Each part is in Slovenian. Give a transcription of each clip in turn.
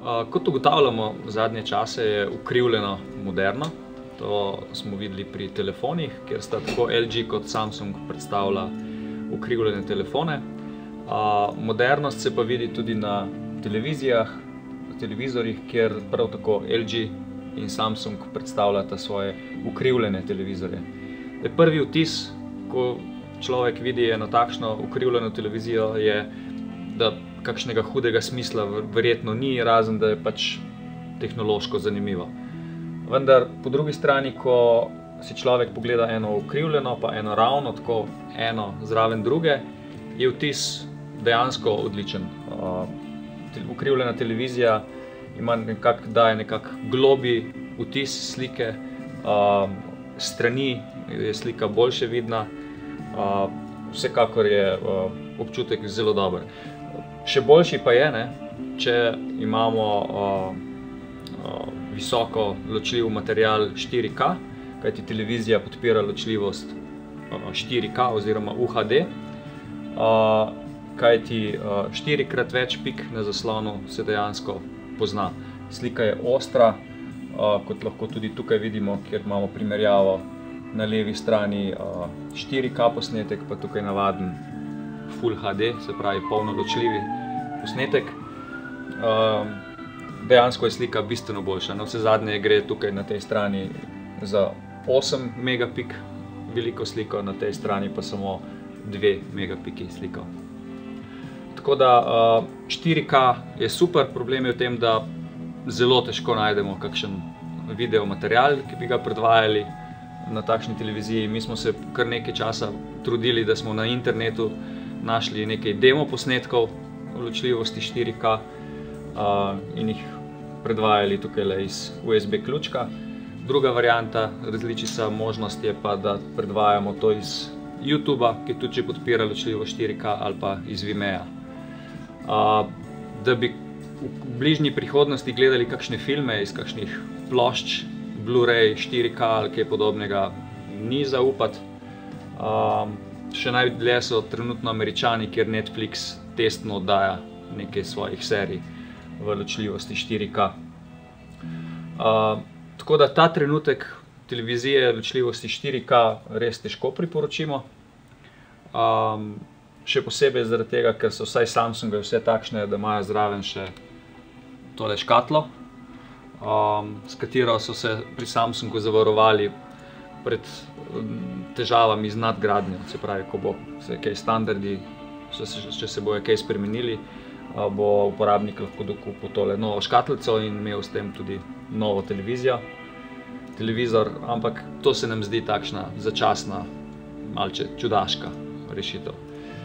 Kot ugotavljamo zadnje čase, je ukrivljeno moderno. To smo videli pri telefonih, kjer sta tako LG kot Samsung predstavila ukrivljene telefone. Modernost se pa vidi tudi na televizorjih, kjer prav tako LG in Samsung predstavljata svoje ukrivljene televizorje. Prvi vtis, ko človek vidi eno takšno ukrivljeno televizijo, je, da kakšnega hudega smisla verjetno ni, razen da je pač tehnološko zanimivo. Vendar po drugi strani, ko si človek pogleda eno ukrivljeno, pa eno ravno, tako eno zraven druge, je vtis dejansko odličen. Ukrivljena televizija daje nekak globlji vtis slike, strani je slika boljše vidna, vsekakor je občutek zelo dober. Še boljši pa je, če imamo visoko ločljiv material 4K, kajti televizija podpira ločljivost 4K oziroma UHD, kajti 4-krat več pik na zaslonu se dejansko pozna. Slika je ostra, kot lahko tudi tukaj vidimo, kjer imamo primerjavo na levi strani 4K posnetek, pa tukaj navaden Full HD, se pravi polnoločljivi posnetek. Dejansko je slika bistveno boljša. Navsezadnje gre tukaj na tej strani za 8 megapik veliko sliko, na tej strani pa samo 2 megapiki sliko. Tako da 4K je super, problem je v tem, da zelo težko najdemo kakšen video material, ki bi ga predvajali na takšni televiziji. Mi smo se kar nekaj časa trudili, da smo na internetu našli nekaj demo posnetkov v ločljivosti 4K in jih predvajali tukaj iz USB ključka. Druga varianta, različica možnost je pa, da predvajamo to iz YouTubea, ki tudi že podpira ločljivost 4K, ali pa iz Vimea. Da bi v bližnji prihodnosti gledali kakšne filme iz kakšnih plošč, Blu-ray, 4K ali kaj podobnega, ni zaupati. Še najdlje so trenutno Američani, kjer Netflix testno oddaja nekaj svojih serij v ločljivosti 4K. Tako da ta trenutek televizije ločljivosti 4K res težko priporočimo. Še posebej zaradi tega, ker so vsaj Samsunge vse takšne, da imajo zraven še tole škatlo, s katero so se pri Samsungu zavarovali pred težavami z nadgradnjo. Se pravi, ko bo se kaj standardi, če se bojo kaj spremenili, bo uporabnik lahko dokupil tole novo škatlico in imel s tem tudi novo televizor, ampak to se nam zdi takšna začasna, malce čudaška rešitev.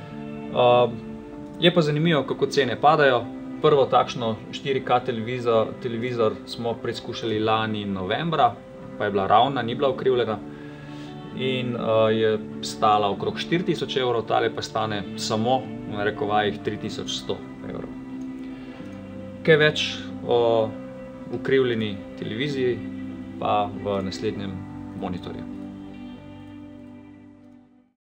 Je pa zanimivo, kako cene padajo. Prvo takšno 4K televizor smo preizkušali lani novembra, pa je bila ravna, ni bila ukrivljena in je stala okrog 4000 evrov, tale pa stane samo, v narekovajih, 3100 evrov. Kaj več o ukrivljeni televiziji pa v naslednjem monitorju.